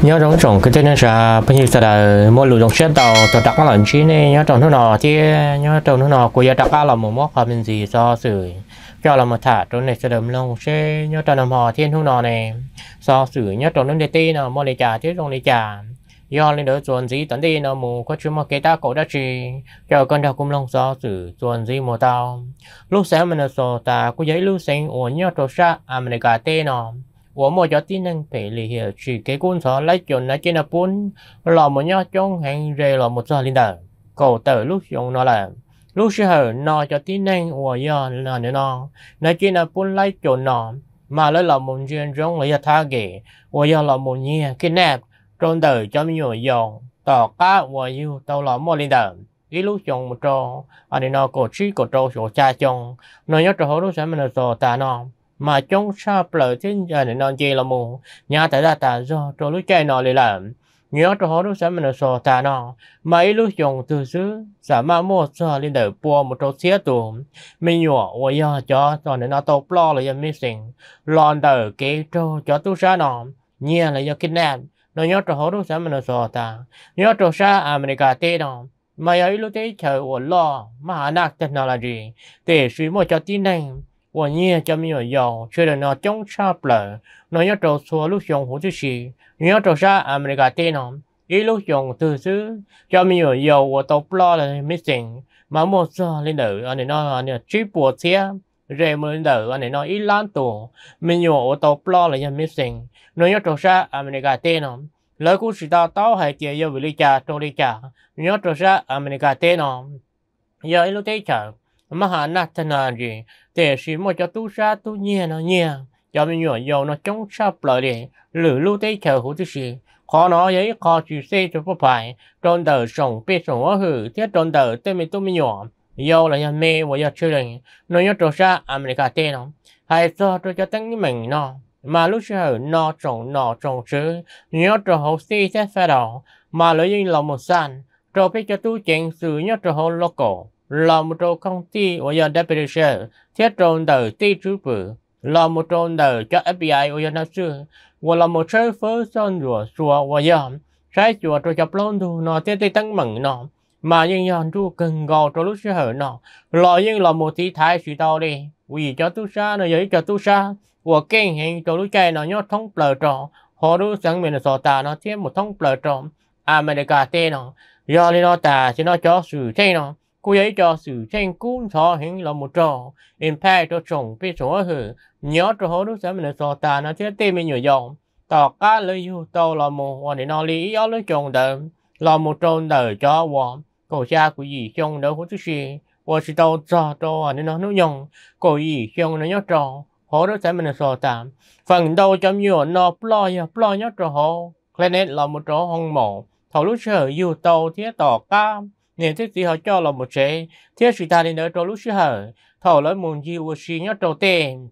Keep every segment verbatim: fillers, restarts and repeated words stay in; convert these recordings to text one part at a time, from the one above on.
nhớ trong trồng cái tên là bây giờ là mỗi lũ trong xét tàu tàu đặt lần chi này nhớ trong nó nọ thì nhớ trong nó nọ của giờ đặt là một món làm gì do sự cho là một thả trong này sẽ đầm lông sẽ nhớ trong nằm họ thiên thu nọ này do sự nhớ trong nó để tê nào mỗi lấy trà chứ trong lấy trà do lên đó chuẩn gì tận đi nào mù có chúng mà cái ta cổ đã chỉ cho con đào cung long do sự chuẩn gì mùa tao lúc sáng mình là sổ ta có giấy lúc sáng của nhớ trong sa à mình cả tê nọ我冇咗啲能俾你嘅自己觀察嚟做那件日本，落冇一種係熱落冇咗領導，個頭碌用nó là lúc sau nó cho tí năng của yo là nó nó chỉ là bốn lấy chỗ nó mà lấy là một chuyện giống lấy thà ghê của yo là một nhia cái nẹp trong đời cho mình nhiều yo tỏ cá của yo tao là một linh đạo cái lúc dùng một trò anh nó có chỉ có trò số cha chồng nó nhớ trò lúc sáng mình là trò ta nó mà trong sa bờ trên giờ này non chi là mù nhà tại là ta do trò lúc chơi nó lại làm nhớ trò lúc sáng mình là trò ta nó mấy lúc dùng từ xứ giả mà mua cho lên đời bùa một trò xía tù mình nhỏ của giờ cho cho nên nó tàu lo là dân missing lon đời kế trò cho tu sa nó nhia là do kidnap nó nhớ trò lúc sáng mình là trò ta nhớ trò sa America tê nó mà ấy lúc đấy chờ của lo mà nạc technology để suy một cho tin năng我呢就没有要，觉得那中差不了，那要做错路上或者是你要做啥阿美加电脑，一路上都是就没有要，我都不知道了 missing， mà một giờ lên đầu anh nó anh chỉ bộ xe rồi mới lên đầu anh nó ít lắm tổ, mình nhiều ô tô plo làยัง missing， nó要做啥阿美加电脑，แล้วกู知道到还接要为了家做了家，你要做啥阿美加电脑，要一路在家。mà hà nát thế nào gì để chỉ một cho tu sa tu nhẹ nó nhẹ cho mình nhỏ dầu nó chống sắp lại để lử lưu tế chờ hữu thứ gì khó nói ấy khó chỉ xe cho phép phải tròn tờ sống bê sống ở hử thiết tròn tờ tên mình tu mình nhỏ dầu là nhà mê và nhà chơi đừng nó nhớ trò sa America tên nó hay do tôi cho tăng mình nó mà lúc sau nó trồng nó trồng chứ nhớ trò hậu xe sẽ phải đó mà lấy những lòng một sàn trò biết cho tu chuyện sự nhớ trò hậu local là một trò công ty ở nhà deputy sheriff thiết tròn tờ ti chú bự là một tròn tờ cho ép bê i ở nhà nó xưa và là một số phớ son rùa xùa và nhà trái chùa cho chập lon thu nó thiết tây tăng mừng nó mà nhưng nhà chú cần gò cho lúc sẽ hở nó là nhưng là một tí thái suy tao đi vì cho tu sa nó giấy cho tu sa và kinh hình cho lúc chạy nó nhớ thông bờ trò họ đối sáng mình là sò ta nó thiết một thông bờ trò America tên nó do nên nó ta chỉ nó cho sự thế nó cô ấy cho sự tranh cũng thọ hình là một trò impact cho chồng biết số hử nhớ cho họ lúc sáng mình là sò ta nó thiết tên mình nhiều dòng tỏ cá lợi yêu tao là một hoàn để nó lý yếu lấy chồng đợi là một tròn đời cho họ cổ cha của gì chồng đâu có thứ gì và sự tao cho cho nên nó nó nhung cổ gì chồng nó nhớ trò họ lúc sáng mình là sò ta phần đâu trong nhiều nó lo ya lo nhớ trò họ planet là một trò hông mộ thầu lúc sở yêu tao thiết tỏ cá nên thiết gì họ cho là một chế thiết sự ta đến đó cho lúc sở thầu lấy một gì của sự nhớ trò tên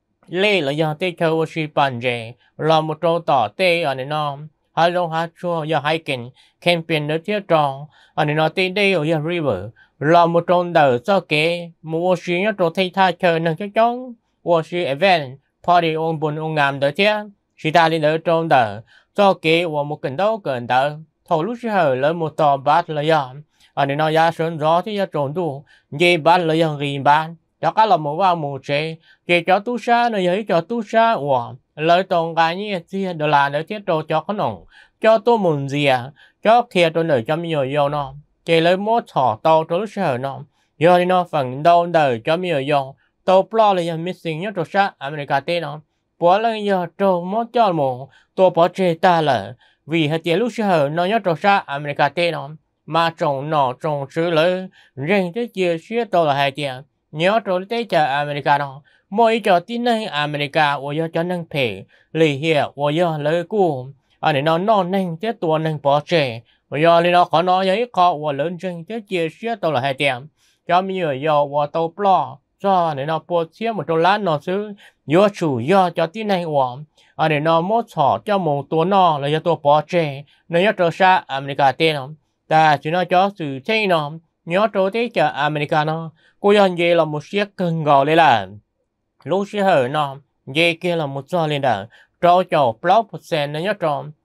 lê là do tê châu sự bàn rể là một trò tỏ tê ở nơi nó hai lông hai chua do hai kinh campaign nữa thiết trò ở nơi nó tên đây ở giờ river là một trò đầu cho kế một sự nhớ trò thay thay chờ nâng cho chóng một sự event party ông buồn ông ngàm đó thiết sự ta đến đó trò đầu cho kế và một cần đâu cần đâu thầu lúc sở lấy một tòa bát là do ở nơi nó giá sơn gió thì giá trộn đủ dây bát là do ghi bán cho các là một vào một chế chế cho tu sa nó giấy cho tu sa của lời tông cái như thế đó là để thiết đồ cho con nồng cho tôi muốn gì à cho kia tôi nở cho nhiều nhiều nó chế lấy mốt thỏ tàu cho lúc sở nó giờ thì nó phần đâu đời cho nhiều nhiều tàu plo là giờ missing nhất đồ sa America tên nó bỏ lên giờ trâu mốt cho một tôi bỏ chế ta là vì hết tiền lúc sở nó nhất đồ sa America tên nó mà trồng nọ trồng sứ lấy riêng cái chia sẻ tôi là hai tiền nhớ rồi tới chờ America nó mỗi cho tin năng America ở giờ cho năng thể lì hiệu ở giờ lấy cũ anh nó non năng chết tuần năng bỏ trẻ ở giờ thì nó có nói giấy khó và lớn trên cái chia sẻ tôi là hai tiền cho mình ở giờ và tôi plo cho nên nó bỏ chia một đô la nó xứ do chủ do cho tin năng của anh nó mất họ cho một tuần nó là do tôi bỏ trẻ nên nhớ rồi xa America tên nó ta chỉ nói cho sự thế nó nhớ rồi tới chờ America nó cô dân về là một chiếc cần gò lên là lúc sẽ hở nó về kia là một giò lên đảo cho cho blog percent nó nhớ tròn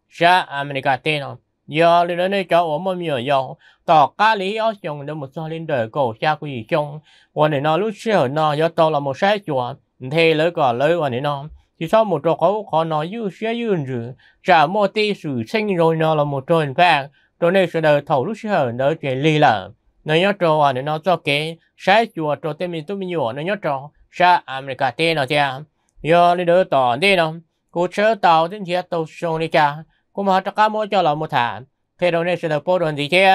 sa America tên nó giờ lên đây cho我们没有用ต่อ咖喱要用的một số lên đời cổ xa quỷ chungวันนี้nó lúc xưa nó giờ tao là một sai chuột thì lấy cả lấyวันนี้nó thì sau một trò khó khó nó yêu xưa yêu rồi trả một tí sự sinh rồi nó là một trò khác cho nên sẽ đời thầu lúc xưa nó chỉ lì lợ nó nhớ tròวันนี้nó cho cái sai chuột trò tên mình tôi mình nhỏ nó nhớ trò sa America tên nó chả giờ lên đờiต่อđây nó cô chơi tàu đến chia tàu sông đi chả cô mà tất cả mỗi cho là một thả thế đâu nên sẽ được bao đoàn gì chứ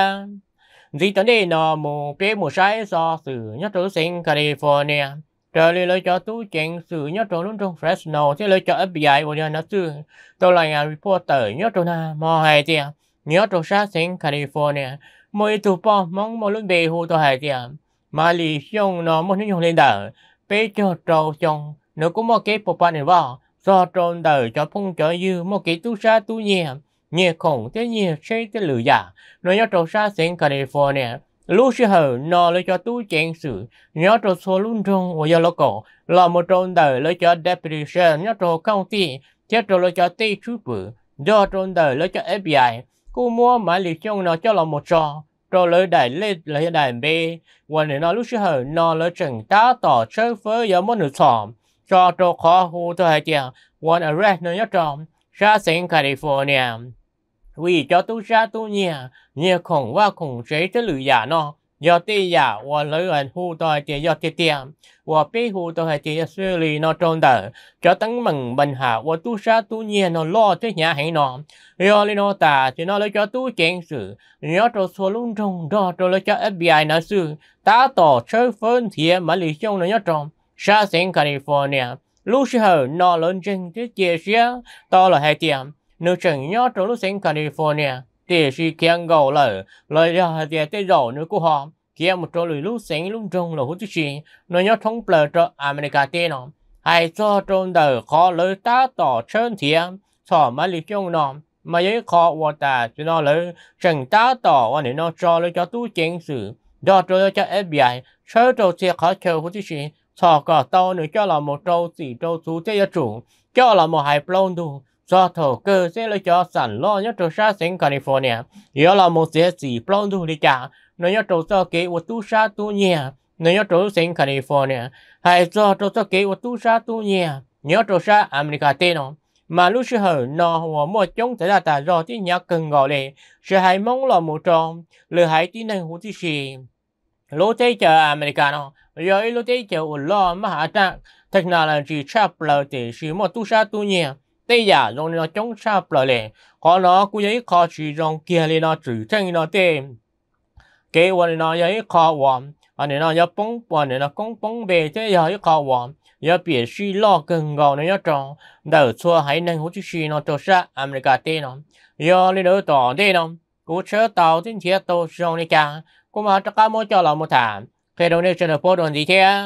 gì tới đây nó một bé một sai so sự nhất trốn sinh California trở lại lấy cho tú chuyện sự nhất trốn luôn trong Fresno thế lấy cho ép bê i của nhà nó chứ tôi là nhà reporter nhất trốn na mò hay chứ nhất trốn sát sinh California mỗi tụ bao mong một lần bề hồ tôi hay chứ mà lì xong nó muốn dùng lên đảo bé cho trâu trong nó cũng một cái bộ phận này vào do trốn đời cho phong cho dư một cái tu sa tu nhẹ nhẹ khổng thế nhẹ xây thế lửa giả nó nhớ trâu sa sinh California lúc xưa hở nó lấy cho tu chén sự nhớ trâu số luôn trong ở giờ cổ là một trốn đời lấy cho deputy sheriff nhớ trâu county nhớ trâu lấy cho state trooper do trốn đời lấy cho ép bê i cô mua mà lì trong nó cho là một trò trâu lấy đại lên lấy đại bวันนี้nó lúc xưa hở nó lấy chừng tá tỏ chơi với giờ muốn nửa sòm cho trâu khó hù tôi hay chèo one arrest nó nhớ tròn sa sinh California vì cho tu sa tu nhẹ nhẹ khổng và khổng chế tới lửa giả nó giờ tê giả và lấy ảnh hù tôi thì giờ tê tiệm và bé hù tôi hay thì xử lý nó trôn đỡ cho tăng mừng bình hạ và tu sa tu nhẹ nó lo tới nhà hay nó giờ lên nó ta thì nó lấy cho tu chén sự nhớ cho số luôn trong đó cho lấy cho ép bê i nó sự ta tỏ chơi phân thiệt mà lý trong nó nhớ tròn sa sinh California lúc xưa nó lớn trên cái chia sẻ to là hai tiệm nếu chẳng nhớ trong lúc sinh California thì chỉ khen gầu lời lời ra thì tới rồi nữa của họ kia một chỗ lời lúc sinh lúc trong là hút gì nó nhớ thống bờ cho America tên nó hay cho trong đời khó lời ta tỏ chân thiệt cho mà lý trong nó mà với khó và ta cho nó lời chẳng ta tỏ và để nó cho lời cho tu chính sự đó cho cho ép bê i sơ trâu xe khó chờ hút gì cho cả tàu nữa cho là một trâu chỉ trâu số thế chủ cho là một hai plon đủ do thổ cơ sẽ lấy cho sản lo nhất trâu sa sinh California giờ là một sẽ chỉ plon đủ đi cả nó nhất trâu cho kế của tu sa tu nhẹ nó nhất trâu sinh California hay do trâu cho kế của tu sa tu nhẹ nhớ trâu sa America tên nó mà lúc xưa nó hoặc một trong thế là ta do tí nhắc cần gọi lệ sẽ hay mong là một trong lừa hãy tí năng hút gì lúc thế chờ America nó giờ lúc thế chờ lo mà hạ trạng technology chap là để sử một tu sa tu nhẹ đây giả dùng nó chống chap là lệ có nó cũng giấy khó sử dụng kia lên nó chỉ thành nó tên cáiวันnó giấy khó warm anh nó giấy bóngวันnó công bóng về thế giấy khó warm giờ bị suy lo cần gọi nó nhớ tròn đầu xua hãy nên hút suy nó cho sa America tên nó giờ lên đó tỏ đây nó cũng chở tàu trên chiếc tàu sông đi cả cũng mà tất cả mỗi cho là một thảm khi đâu nên được bao đoàn gì thế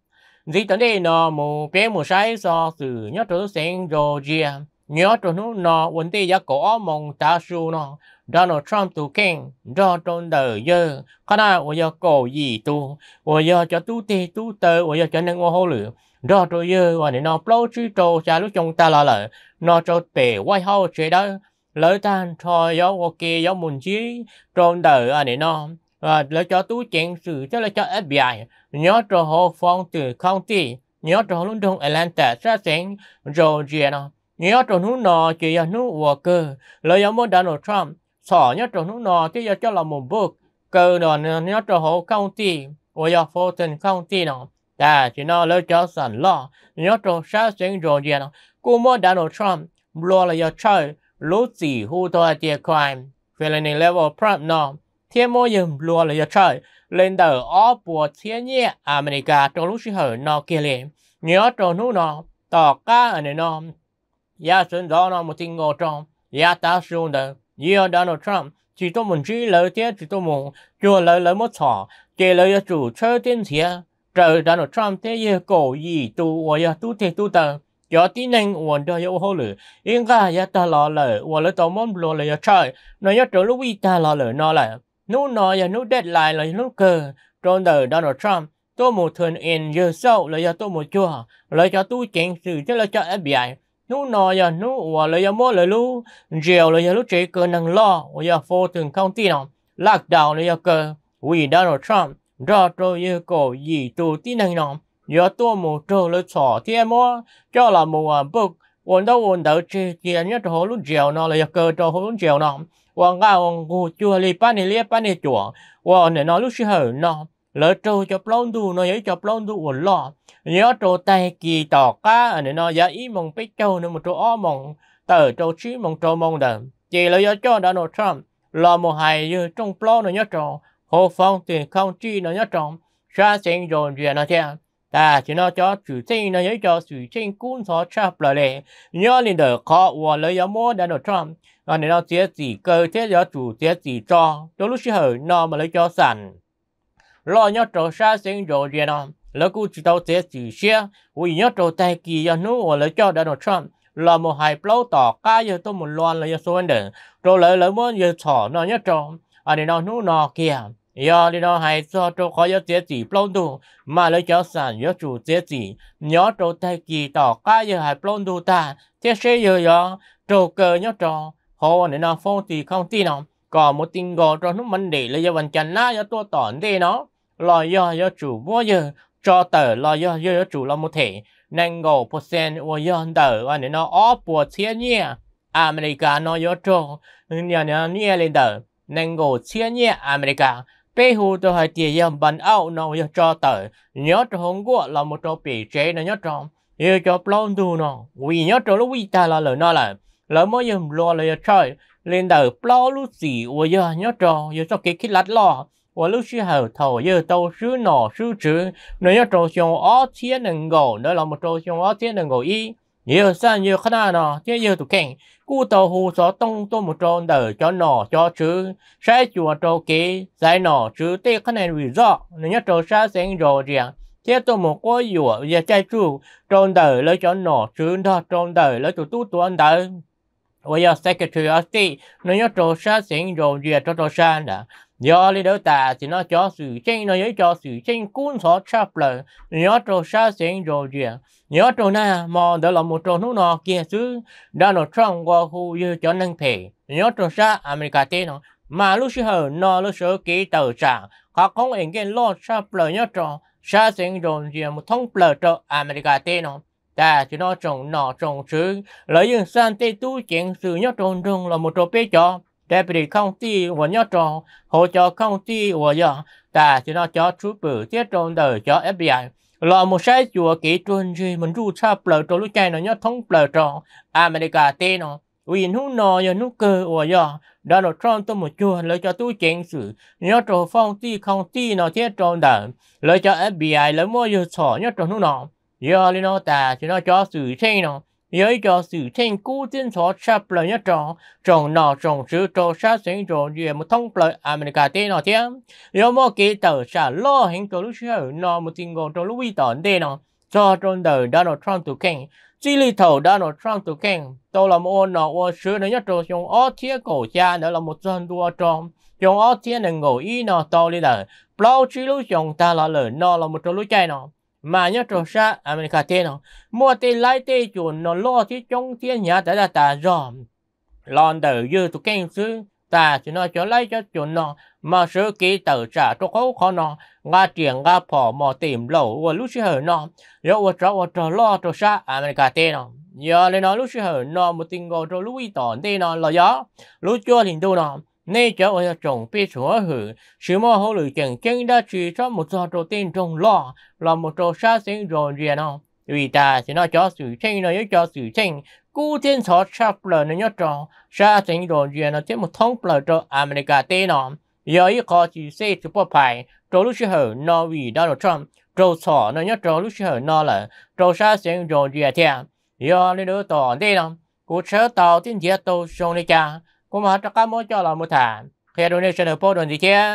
gì tới đây nó một bé một sai do sự nhớ trở thành Georgia nhớ trở nó nó vấn đề giá cổ mong ta su nó Donald Trump tu keng do trong đời giờ khả năng của giờ cổ gì tu của giờ cho tu tê tu tơ của giờ cho nên ngô hô lửa do rồi giờ và nó bao chứ trâu cha lúc trong ta là lợi nó cho bể White House chế đó lỡ tan thôi gió ok gió mùn chí trong đời anh nó và lấy cho tú chuyện sự cho lấy cho ép bê i nhớ cho họ phong từ county nhớ cho luôn trong Atlanta ra sen Georgia nó nhớ cho nó nó chỉ là nó worker lấy giống như Donald Trump xỏ nhớ cho nó nó thì cho là một bước cơ nó nhớ cho họ county và giờ Fulton county nó ta chỉ nó lấy cho sản lo nhớ cho ra sen Georgia nó cũng muốn Donald Trump lo là giờ chơi lúc gì hú tôi tiền crime felony level prompt nó thiên mô dùm lùa là giờ trời lên đầu ó bùa thiên nhẹ America trong lúc xưa nó kia liền nhớ trong lúc nó tỏ cá ở nơi nó giá xuân đó nó một tình ngộ trong giá ta xuống đời giờ Donald Trump chỉ tôi muốn chỉ lời tiếc chỉ tôi muốn chùa lời lời một thỏ chỉ lời chủ chơi tiên thiệt trời Donald Trump thế giờ cổ gì tu và giờ tu thế tu tờ cho tí nên uốn cho yêu hô lử yên cả giờ ta lo lỡ uốn lỡ tao mong lo lỡ trời nó nhớ trong lúc ta lo lỡ nó lại nút nói giờ nút deadline là nút cờ trong đời Donald Trump tôi một thường in giờ sau là giờ tôi một chùa là cho tôi chỉnh sự chứ là cho ép bê i nú nọ giờ nú và lời giờ mua lời lu chiều lời giờ lu chỉ cơ năng lo và giờ phô thường không tin nào lạc đạo lời giờ cơ vì Donald Trump ra rồi giờ cổ gì tu tin năng nào giờ tôi một trâu lời xỏ thiên mua cho là một bực ổn đâu ổn đâu chỉ tiền nhất hồ lu chiều nó lời giờ cơ cho hồ lu chiều nó và ngao ngô chua li pan li li pan li chua và này nó lu chỉ hở nó lỡ trâu cho plon du nó giấy cho plon du ổn lo nhớ trâu tay kỳ tỏ cá anh nó giá ý mong biết trâu nó một trâu ó mong tờ trâu chí mong trâu mong đầm chỉ là do cho Donald Trump là một hài như trong plon nó nhớ trâu hồ phong tiền không chi nó nhớ trâu xa sinh rồi chuyện nó theo ta chỉ nó cho chủ sinh nó giấy cho chủ sinh cũng có chắp lại lệ nhớ lên đời khó và lấy giá mua Donald Trump anh nó tiếc gì cơ thế giá chủ tiếc gì cho đôi lúc hở nó mà lấy cho sẵn lo nhớ trâu xa sinh rồi chuyện nó lỡ cũng chỉ tao sẽ chỉ xe, vì nhớ trâu tay kỳ giờ nó ở lỡ cho Donald Trump là một hai plau tỏ cá giờ tôi một loan là giờ số anh đỡ, rồi lỡ lỡ muốn giờ thỏ nó nhớ trâu, anh đi nó nó nó kia, giờ đi nó hay cho trâu khó giờ sẽ chỉ plau đủ, mà lỡ cho sản nhớ chủ sẽ chỉ nhớ trâu tay kỳ tỏ cá giờ hai plau đủ ta, thế sẽ giờ giờ trâu cơ nhớ trâu, họ anh nó phong thì không tin nào, còn một tin gọi cho nó mình để là giờ vẫn chẳng ná giờ tôi tỏ đi nó, là giờ giờ chủ mua giờ cho tờ lo do do chủ là một thể nên ngô percent của do tờ và nó ó của thiên nhiên America nó do cho nhà nhà nhà lên tờ nên ngô thiên nhiên America bây hù tôi hay tiền yếm bắn áo nó do cho tờ nhớ cho Hồng Quốc là một trò bị chế nó nhớ cho yêu cho plon du nó vì nhớ cho lúc vì ta là lời nó là lỡ mới yếm lo là chơi lên tờ plon lúc gì của do nhớ cho yêu cho cái kít lát lo và lúc xưa hậu thầu giờ tàu sư nọ sư chữ nếu như trâu xong ó thiên đừng gỗ đó là một trâu xong ó thiên đừng gỗ y nhiều sao nhiều khả năng nọ thế giờ tụi kẹn cú tàu hù gió tông tôi một trâu đỡ cho nọ cho chữ sai chùa trâu kế sai nọ chữ tê khả năng rủi ro nếu như trâu sai sinh rồi riêng thế tôi một cái dùa giờ chạy chu trâu đỡ lấy cho nọ chữ đó trâu đỡ lấy tụi tu tuần đỡ và giờ secretary of state nếu như trâu sai sinh rồi riêng cho trâu sai đã do lý do ta thì nó cho sự tranh nó với cho sự tranh cũng có chấp lời nhớ trâu xa sinh rồi gì nhớ trâu na mà đó là một trâu nó nọ kia chứ Donald Trump qua khu như cho năng thể nhớ trâu xa America tên nó mà lúc xưa nó lúc xưa kỹ tờ trả họ không ảnh cái lo chấp lời nhớ trâu xa sinh rồi gì một thông lời trâu America tên nó ta chỉ nó trồng nọ trồng chứ lợi dụng san tê tu chuyện sự nhớ trâu trồng là một trâu bé cho Deputy County và nhớ trò hỗ trợ County và giờ ta chỉ nó cho chú bự tiết trong đời cho ép bê i là một sai chùa kỹ truyền gì mình ru chắp lời cho lúc chạy nó nhớ thông lời cho America tên nó vì nó nọ giờ nó cơ và giờ Donald Trump tôi một chùa lời cho tôi chuyện sự nhớ trò phong ti County nó tiết trong đời lời cho ép bê i lời mua giờ sỏ nhớ trò nó nọ giờ li nó ta chỉ nó cho sự tranh nó nhớ cho sự tranh cú tiên số chắp lời nhớ trò trồng nọ trồng chữ trò sát sinh trò gì một thông lời America tên nó thế nhớ mua cái tờ trả lo hình cầu lúc xưa nó một tin gọi trò lúc uy tỏn tên nó cho trong đời Donald Trump tụ kênh chỉ lý thầu Donald Trump tụ kênh tôi là một nọ ô sữa nó nhớ trò trong ó thiết cổ cha đó là một dân đua trong trong ó thiết là ngồi ý nó to đi đời bao chỉ lúc trong ta là lời nó là một trò lúc chạy nó mà nhớ trò xa America tên nó mua tên lái tên chuẩn nó lo thì trong thiên nhà đã là ta dòm lon đời như tụ kênh xứ ta chỉ nó cho lấy cho chuẩn nó mà sửa kỹ tờ trả cho khó khó nó ngã triển ngã phỏ mò tìm lẩu và lúc xưa nó rồi và trò và trò lo trò xa America tên nó giờ lên nó lúc xưa nó một tình gọi cho lúc ý tỏn tên nó là gió lúc cho thì đâu nó nên cho ở trong bê chúa hử sự mà họ lựa chọn chân đã chỉ cho một trò trò tên trong lo là một trò xa sinh rồi riêng nó vì ta chỉ nó cho sự tranh nó cho sự tranh cú thiên số chắp lời nó nhớ trò xa sinh rồi riêng nó thêm một thông lời cho America tên nó giờ ý khó chỉ xây sự bó phải trò lúc xưa nó vì Donald Trump trò sỏ nó nhớ trò lúc xưa nó là trò xa sinh rồi riêng theo giờ lên đó tỏ tên nó cú chớ tàu tiên thiết tàu xong đi cha cũng mà tất cả mỗi cho là một thằng khi donation ở phố đồn gì chứ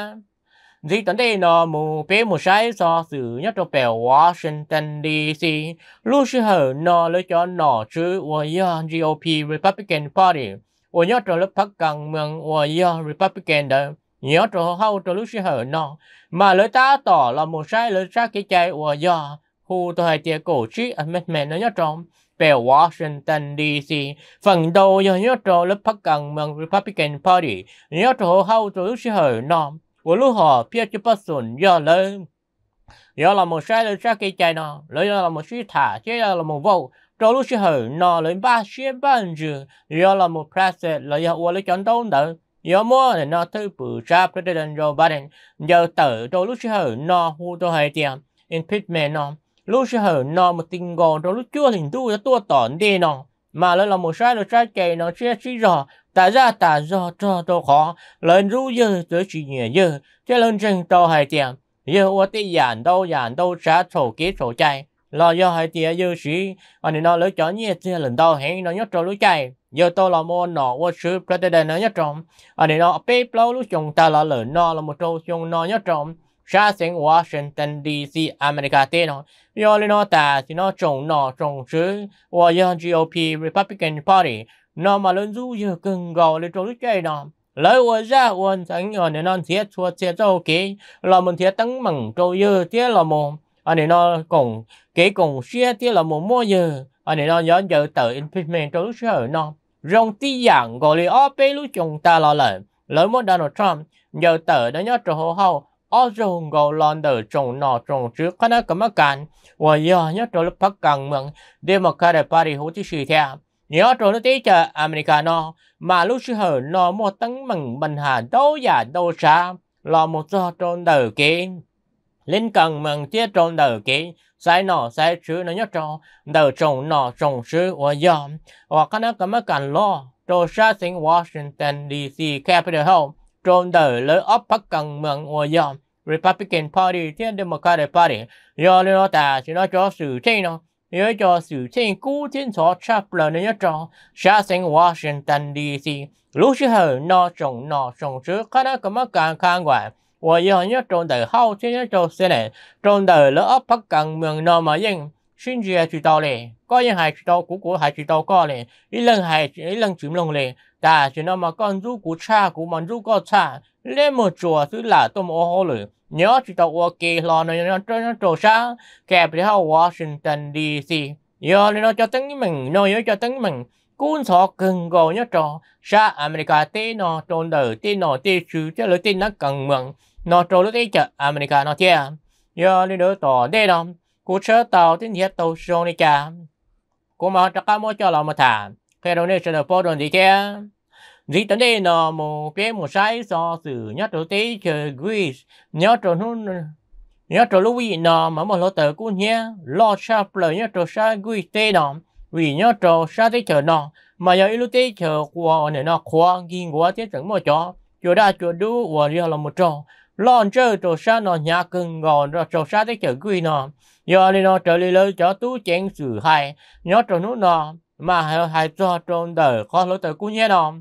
gì tận đây nó một bé một sai so sự nhất trong bèo Washington đê xê lúc xưa nó lấy cho nó chứ và do giê ô pê Republican Party và nhất trong lớp phát càng mừng và do Republican đó nhớ trong hậu trong lúc xưa nó mà lấy ta tỏ là một sai lấy ra cái chạy và do Hu tôi hay tiệt cổ trí amendment nó nhớ trong về Washington đê xê phần đầu giờ nhớ trong lớp Bắc Càng mang Republican Party nhớ trong hậu tôi lúc hơi nằm của lúc họ phía trước bắt xuân giờ lên giờ là một sai là cái chạy nó lấy là một suy thả chứ là một vô trong lúc hơi nó lấy ba xe ban giờ giờ là một president là giờ qua lấy chọn đâu nữa giờ mua thì nó thứ bự ra president Joe Biden giờ tới trong lúc hơi nó hu tôi hay tiệt impeachment nó lúc hơi nó một tình gòn trong lúc chưa hình tu là tua tỏn đi nó mà lấy là một sai là sai chạy nó chưa chỉ rõ tại ra tại do cho tôi khó lên rú giờ tới chỉ nhẹ giờ cho lên trên tôi hay tiệt giờ我哋人都人都想做幾做ใจlo do hay tiệt giờ sĩ anh nó lấy chọn nhẹ thì lần đầu hẹn nó nhất cho lúc chạy giờ tôi là một nọ tôi sư president nó nhất trong anh nó bê lâu lúc chúng ta là lớn nó là một trong chúng nó nhất trong xa sinh Washington đê xê America tên nó giờ nó ta thì nó trồng nó trồng sư và giờ giê ô pê Republican Party nó mà lớn rú giờ cần gọi lên trong lúc chạy nó lấy我ra我曾有你那贴出贴照给，เรา们贴灯门周日贴了么？anh này nó cùng cái cùng xe贴了么么giờ anh này nó nhớ giờ tới impeachment trong lúc sở nó rong ti dạng gọi là ở bên lúc chúng ta lo lợn lấy một Donald Trump giờ tới đó nhớ trong hậu ở trong gọi là đời trong nọ trong trước khả năng cầm cản và giờ nhớ trong lúc Bắc Càng mừng Democratic Party hỗ trợ sự theo nhớ trong lúc tí chờ America nó mà lúc sở nó một tấn mừng bình hà đâu giả đâu xa là một do trong đời kia linh cần mừng tiết trong đời kia sai nọ sai chứ nó nhớ trong đời trong nọ trong chứ và giờ và khả năng cầm cản lo trong xa sinh Washington đê xê Capitol Hill trong đời lớn ấp Bắc Càng mừng và giờ Republican Party thiên Democratic Party giờ nó ta chỉ nó cho sự thế nó nhớ cho sự thiên cú thiên số chắp lời nhớ cho xa sinh Washington đê xê lúc sở nó trong nọ trong chứ khả năng cầm cản khang quả và giờ nhớ trong đời hậu thiên nhớ cho Senate trong đời lớn ấp Bắc Càng mừng nó mà nhưng xin chia chỉ tao lệ có những hai chỉ tao của của hai chỉ tao có lệ ý lần hai ý lần chìm lông lệ ta chỉ nó mà con rú của cha của mình rú có cha lên một chùa thứ là tôi mua hồ lửa nhớ chỉ tao ok lo nó nó cho nó trổ xa kẹp đi hao Washington đê xê giờ nó cho tính mình nó nhớ cho tính mình cuốn sọ cần gọi nhớ cho xa America tê nó trong đời tê nó tê chữ cho lời tin nó cần mừng nó trổ lúc tê chợ America nó thiệt giờ đi đỡ tỏ đây đó cú chở tàu tiếng hiệp tàu sông đi cả cú mà chắc cả mỗi cho là một thả khi đó nên sẽ được bao đồng gì thế gì tới đây nó một cái một sai so sự nhất đầu tiên chơi Greece nhớ trò nó nhớ trò lúc gì nó mà một lỗ tờ cú nhé lo sắp lời nhớ trò sai Greece tê nó vì nhớ trò sai tới chờ nó mà giờ lúc tê chờ qua này nó khoa ghi qua thế chẳng một chỗ chỗ đa chỗ đu và giờ là một trò lo chơi trò sai nó nhà cưng gòn rồi trò sai tới chờ Greece nó giờ này nó trở lại lời cho tú chén sự hay nhớ trò nó nó mà hay hay cho trong đời khó lỗ tờ cú nhé nó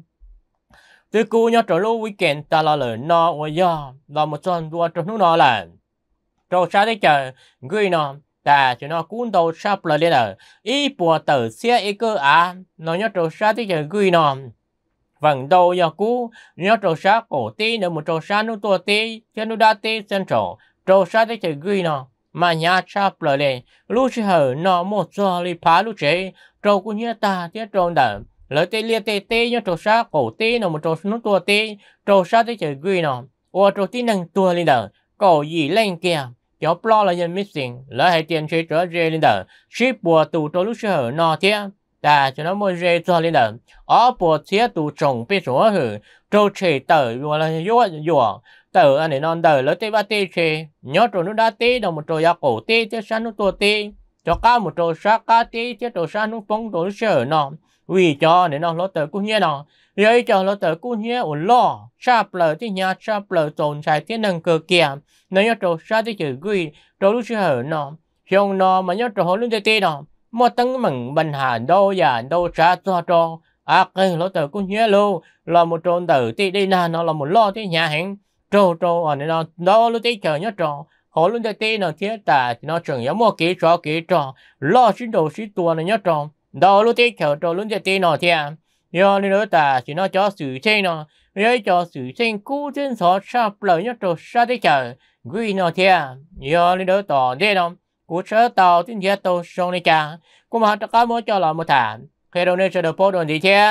từ cú nhớ trò lúc weekend ta là lời nó và giờ là một tuần đua trò nó là trò sai tới chờ Greece nó ta cho nó cuốn đầu sắp lại đây là ý bùa tờ xe ý cơ à nó nhớ trò sai tới chờ Greece nó phần đầu giờ cú nhớ trò sai cổ tí nữa một trò sai nó tua tí cho nó đa tí central trò sai tới chờ Greece nó mà nhà sắp lại đây lúc chỉ hở nó một giờ đi phá lúc chế trò cũng nhớ ta tiết trong đời lời tê lia tê tê nhớ trò sát cổ tê nó một trò nó tua tê trò sát tê chơi gửi nó ô trò tí năng tua lên đời cổ gì lên kia cháu plo là nhân missing lỡ hay tiền chơi trở rê lên đời ship bùa tù trò lúc hở nó thế ta cho nó mua rê cho lên đời ở bùa thế tù trồng bê số hở trò chơi tờ vừa là vô vừa tờ anh ấy non đời lỡ tê ba tê chơi nhớ trò nó đá tê đồng một trò ya cổ tê thế sát nó tua tê cho cá một trò sát cá tê thế trò sát nó phong trò lúc hở nó vì cho nên nó lót tờ cũng nhé nó rồi cho lót tờ cũng nhé ổn lo sắp lời thì nhà sắp lời tồn tại thiên năng cơ kia nó nhớ trâu sát thì chữ gửi trâu lúc hở nó xong nó mà nhớ trâu luôn tê tê nó một tấn mừng bình hà đâu giả đâu sát cho trâu à cái lót tờ cũng nhé luôn là một trâu tờ tê đi na nó là một lo thì nhà hẹn trâu trâu ở đây nó đó lúc tê chờ nhớ trâu họ luôn tê tê nó thiết tà nó chẳng giống một kỹ trò kỹ trò lo xin đồ xin tua nó nhớ trâu đó lúc tiếp theo cho luôn thế nó thì giờ nên nữa ta chỉ nó cho sự thế nó rồi cho sự thế cú trên số sắp lời nhất cho sát thế chờ gửi nó thì giờ nên nữa tỏ đây nó cú chớ tàu tin nhớ tàu sông này cả cũng mà tất cả mỗi cho là một thản khi đâu nên sẽ được phố đồn gì thế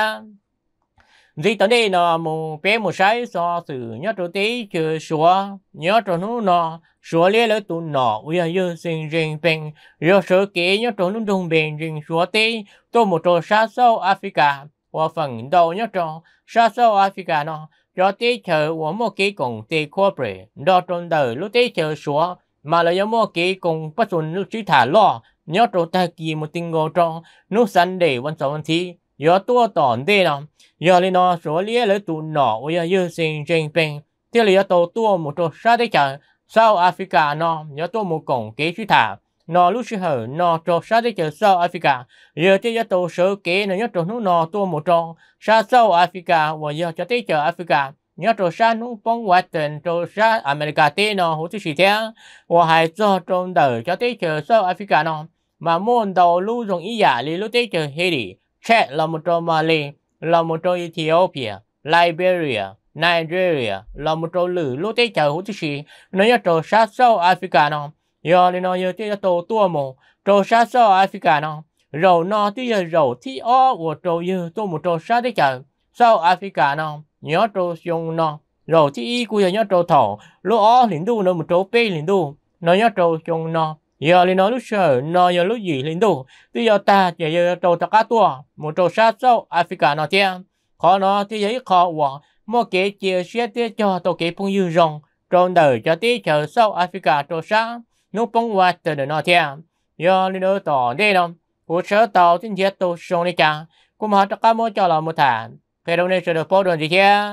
gì tới đây nó một bé một sai so sự nhớ đầu tí chưa xóa nhớ trong nó nó xóa lẽ lỡ tụ nọ bây giờ sinh riêng bên giờ sở kế nhớ trong nó đông bên riêng xóa tí tôi một trò sát sâu Africa và phần đầu nhớ trong sát sâu Africa nó cho tí chờ của một cái cùng tí corporate đó trong đời lúc tí chờ xóa mà là giống một cái cùng bắt xuân lúc chỉ thả lo nhớ trong ta kỳ một tình ngộ trong lúc sẵn đểวันเสาร์วันที่giờ tua tòn đây nào giờ lên nó số lía lấy tụ nọ bây giờ giờ sinh trình bình thế là tàu tua một trò sát đấy chờ South Africa nó giờ tua một cổng kế chú thả nó lúc xưa hở nó trò sát đấy chờ South Africa giờ thế giờ tàu số kế nó nhớ trò nó nó tua một trò sát South Africa và giờ cho tới chờ Africa nhớ trò sát nó bóng Western trò sát America thế nó hỗ trợ gì thế và hai cho trong đời cho tới chờ South Africa nó mà môn đầu lưu dùng ý giả lý lúc tới chờ Haiti Chad là một trò Mali là một trò Ethiopia, Liberia, Nigeria là một trò lử lúc tới chờ hỗ trợ gì nó nhớ trò sát South Africa nó giờ thì nó giờ tới trò tua mồ trò sát South Africa nó rồi nó tới giờ rồi thì ó của trò giờ tôi một trò sát tới chờ South Africa nó nhớ trò dùng nó rồi thì ý của nhớ trò thổ lúc ó liền đu nó một trò pe liền đu nó nhớ trò dùng nó giờ thì nó lúc sợ nó giờ lúc gì liền đu thì giờ ta giờ giờ trò tất cả tua một trò sát South Africa nó thế khó nó thì giờ khó quá một cái chia sẻ thế cho tôi cái phong dư rong trong đời cho tí chờ South Africa trò sát nó bóng qua từ nó thế giờ thì nó tỏ đây đâu của sở tàu tin nhớ tôi xong đi cả cũng mà tất cả mỗi cho là một thả cái đâu này sẽ được bao đồn gì thế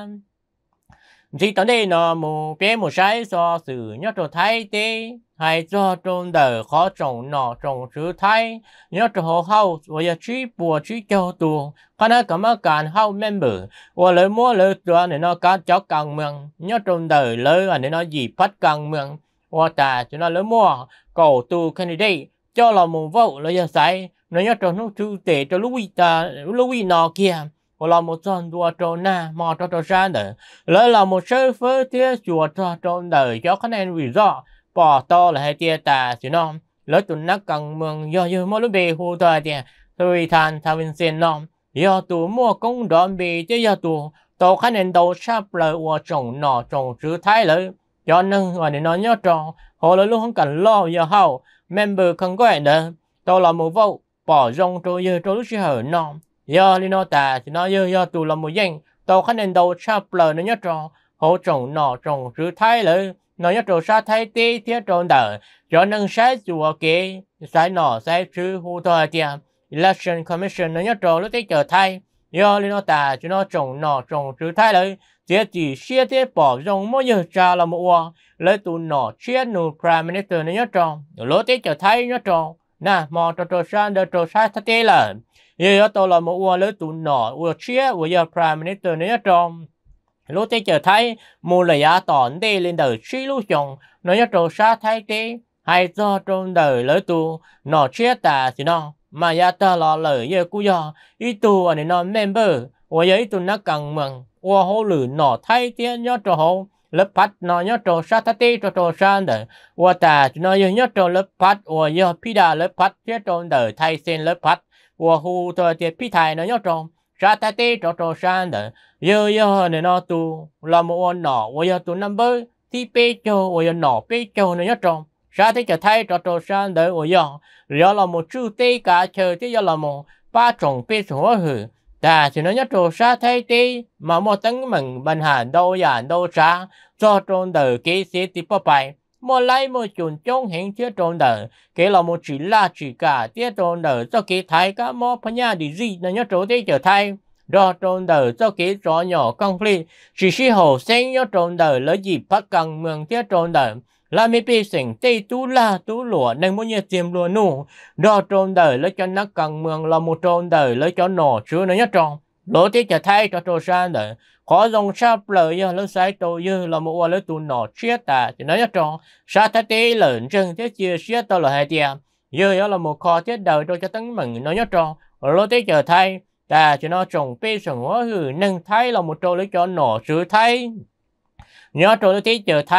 chỉ tới đây nó một bé một sai do sự nhớ trò thái tế hay do trong đời khó trồng nọ trồng chữ thái nhớ trò hồ hậu và chỉ bùa chỉ cho tù khả năng cảm ơn cả hậu member và lời mua lời cho nên nó cá chó càng mừng nhớ trong đời lời và nên nó gì phát càng mừng và ta cho nó lời mua cầu tù candidate cho là một vụ lời giờ sai nó nhớ trò nó chú tệ cho Louis ta Louis nọ kia hoặc là một con đua trâu na mò cho trâu ra nữa lấy là một sơ phơ tiếc chùa cho trâu đời cho khả năng rủi ro bỏ to là hai tia tà chứ nó lấy tụi nó cần mừng do do mỗi lúc bề hù thôi thì tôi than thao viên sen nó do tụ mua công đoạn bề chứ do tụ tàu khả năng đầu sắp lời của trồng nọ trồng chữ thái lợi cho nên và để nó nhớ trò họ lấy lúc không cần lo giờ hậu member không có hẹn nữa tàu là một vụ bỏ rong trôi giờ trôi lúc chỉ hở nó giờ li nó ta thì nó giờ giờ tụ là một danh tàu khả năng đầu sắp lời nó nhớ trò họ trồng nọ trồng chữ thái lợi nó nhớ trò sát thái tê thiết tròn đời cho nên sai chùa kế sai nọ sai chữ hù thôi thì election commission nó nhớ trò lúc tới chờ thay do li nó ta cho nó trồng nọ trồng chữ thái lợi chỉ chỉ xe thế bỏ rong mỗi giờ ra là một hoa lấy tụ nọ chia nụ prime minister nó nhớ trò lúc tới chờ thay nhớ trò nè mò trò trò sang đờ trò sai thái tê là giờ tôi là một hoa lấy tụ nọ hoa chia hoa giờ prime minister nó nhớ trò lúc tới chờ thấy mua là giá tòn đi lên đời suy lúc chồng nó nhớ trâu sát thái tế hay do trong đời lỡ tu nó chết ta thì nó mà giá ta là lời giờ cú giờ ý tu anh nó member và giờ ý tu nó cần mừng và hô lử nó thái tế nhớ trâu hô lớp phát nó nhớ trâu sát thái tế cho trâu sang đời và ta thì nó nhớ trâu lớp phát và giờ pida lớp phát chết trong đời thay sen lớp phát và hù thôi thì pi thai nó nhớ trâu sát thái tế cho trâu sang đời giờ giờ này nó tu là một con nọ và giờ tu number thì bé cho và giờ nọ bé cho nó nhớ trong ra thế cho thay cho trò sang đỡ và giờ giờ là một chú tê cả chờ thế giờ là một ba trồng bé số hử ta thì nó nhớ trò sa thay tê mà một tấn mình bình hàn đâu giản đâu sa cho trong đời kế sẽ tiếp bao bài một lấy một chuẩn trong hiện chưa trong đời kế là một chỉ là chỉ cả tiếp trong đời cho kế thay cả một phần nhà đi gì nó nhớ trò thế cho thay do trong đời cho kế rõ nhỏ conflict chỉ khi hồ sinh nhớ trong đời lấy gì phát cần mường thiết trong đời là mấy bê sinh tê tú la tú lụa nên muốn như tiêm lúa nụ do trong đời lấy cho nó cần mường là một trong đời lấy cho nổ chứa nó nhất trong lỗ tiết cho thay cho trò sang đời khó dòng sắp lời giờ lấy sai tôi như là một quả lấy tụ nổ chết ta thì nó nhất trong sa thái tế lợn chân thế chia sẻ tôi là hai tiệm giờ là một kho thiết đời tôi cho tấn mừng nó nhất trong lỗ tiết cho thay ta cho nó trồng bê sừng hóa hử nâng thay là một trâu lấy cho nổ chứa thay nhớ trâu lấy tiết chờ thay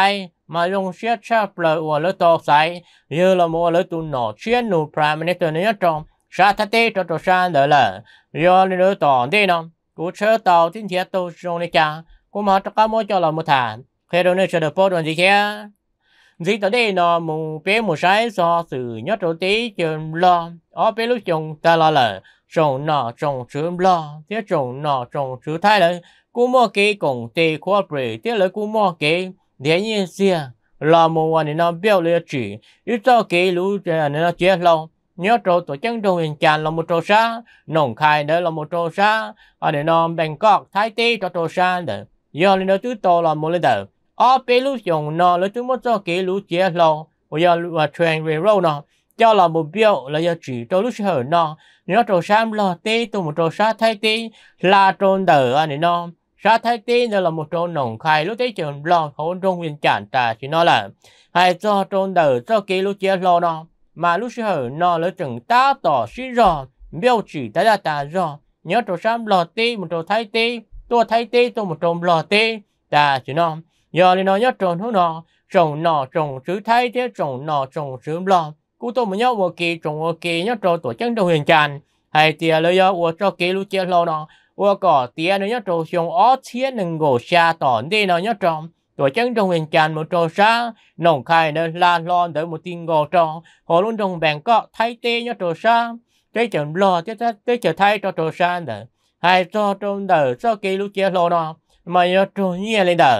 mà dùng xét chấp lời của lời tổ sai như là một lời tu nọ chuyên nụ prime minister này trong sa thắt tê cho tổ san đỡ là do lời tổ đi nó cú chơi tàu thiên thiệt tu trong này cha cú mà tất cả mỗi cho là một thản khi đó này sẽ được bao đoàn gì kia gì tới đây nó một bé một sai do sự nhất đầu tí chuyện lo ở bé lúc chồng ta lo là trồng nọ trồng chữ lo tiếc trồng nọ trồng chữ thái là cú mua cái công ty corporate tiếc là cú mua cái để như xưa là mộtวันnó biểu lên chỉ ít cho cái lũ nó chết lâu nhớ trâu tổ chức đồ hình tràn là một trâu sa nông khai đó là một trâu sa ở đây nó Bangkok Thái Tây cho trâu sa đó giờ lên đó thứ to là một lên đầu ở bên lũ dùng nó lấy thứ mất cho cái lũ chết lâu bây giờ là train railroad nó cho là một biểu là giờ chỉ trâu lũ hở nó nhớ trâu sa là tây tôi một trâu sa Thái Tây là trâu đầu ở đây nó sa Thái Tây đó là một trâu nông khai lúc đấy trường lo hỗn trung viên tràn trà chỉ nó là hay cho trâu đầu cho cái lũ chết lâu nó mà lúc sau nó lấy chừng ta tỏ suy rõ biểu chỉ ta đã ta rõ nhớ trâu sam lò tê một trâu thái tê tôi thái tê tôi một trâu lò tê ta chỉ nó giờ thì nó nhớ trâu thứ nó trồng nọ trồng chữ thái thế trồng nọ trồng chữ lò cú tôi mới nhớ một kỳ trồng một kỳ nhớ trâu tổ chức đồ huyền tràn hay tiền lấy giờ của cho kỳ lúc chết lâu nó của cỏ tiền nó nhớ trâu xong ó thiên đừng gỗ xa tỏ đi nó nhớ trâu tổ chức trong hình tràn một trò sa nông khai nơi la lon đợi một tin gò trò họ luôn trong bèn có thay tê nhớ trò sa cái chừng lo cái cái chờ thay cho trò sa đợi hai cho trong đời cho cái lúc chia lo nó mà nhớ trò nhẹ lên đời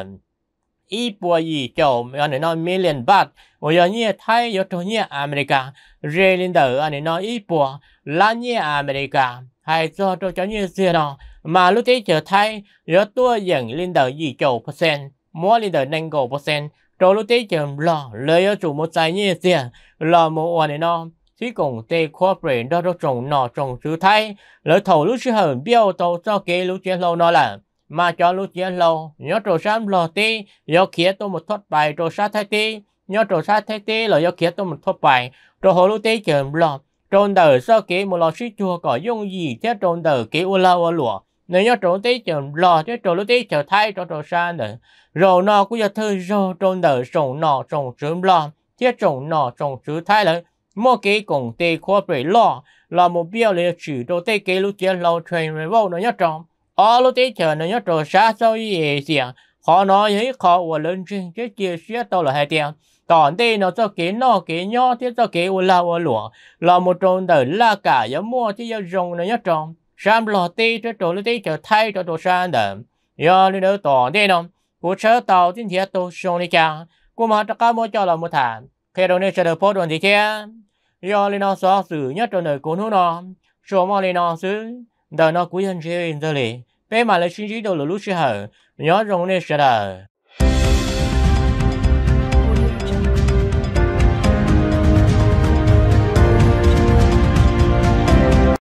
ít bùa gì chầu anh ấy nói million baht bây giờ nhẹ thay nhớ trò nhẹ America rê lên đời anh ấy nói ít bùa là nhẹ America hai cho trò cho nhẹ xưa nó mà lúc đấy chờ thay nhớ tua dần lên đời gì chầu percent mỗi lần đời năng cầu percent rồi lúc đấy chừng lo lấy ở chủ một trái như thế là mộtวันnó chỉ cùng tê corporate đó đó trồng nọ trồng chữ thay lấy thầu lúc chứ hở biểu tàu cho cái lúc chết lâu nó là mà cho lúc chết lâu nhớ trổ sam lò tê do kia tôi một thoát bài trổ sát thay tê nhớ trổ sát thay tê là do kia tôi một thoát bài rồi hồi lúc đấy chừng lo trôn đời sau cái một lò xí chua có dùng gì thế trôn đời cái u lao u lụa nếu nhớ trốn tí chừng lo thế trốn lúc tí chờ thay cho trốn xa nữa rồi nó cũng giờ thơ rồi trốn đời trồng nọ trồng trứng lo thế trồng nọ trồng trứng thay là một cái công ty corporate lo là một biểu lệ chỉ đồ tê cái lúc chơi lâu train railroad nó nhớ trồng ở lúc tí chờ nó nhớ trốn xa sau gì gì họ nói ấy họ của lớn trên cái chia sẻ tao là hai tiền còn đây nó cho cái nó cái nhỏ thế cho cái u lao u lụa là một trốn đời là cả giống mua chứ giờ rồng nó nhớ trồng sam lò tê cho trộn tê cho thay cho đồ san đầm giờ đi đâu tỏ đây nó của车tàu trên thiệt tôi xong đi chăng của mà tất cả mỗi cho là một thản khi đầu này sẽ được phốt đoàn gì thế giờ đi nó xóa xử nhất trong đời của nó số mà đi nó xứ đời nó cuối hành chơi in giờ lì bé mà lấy suy nghĩ đâu là lúc sẽ hở nhớ trong này sẽ đời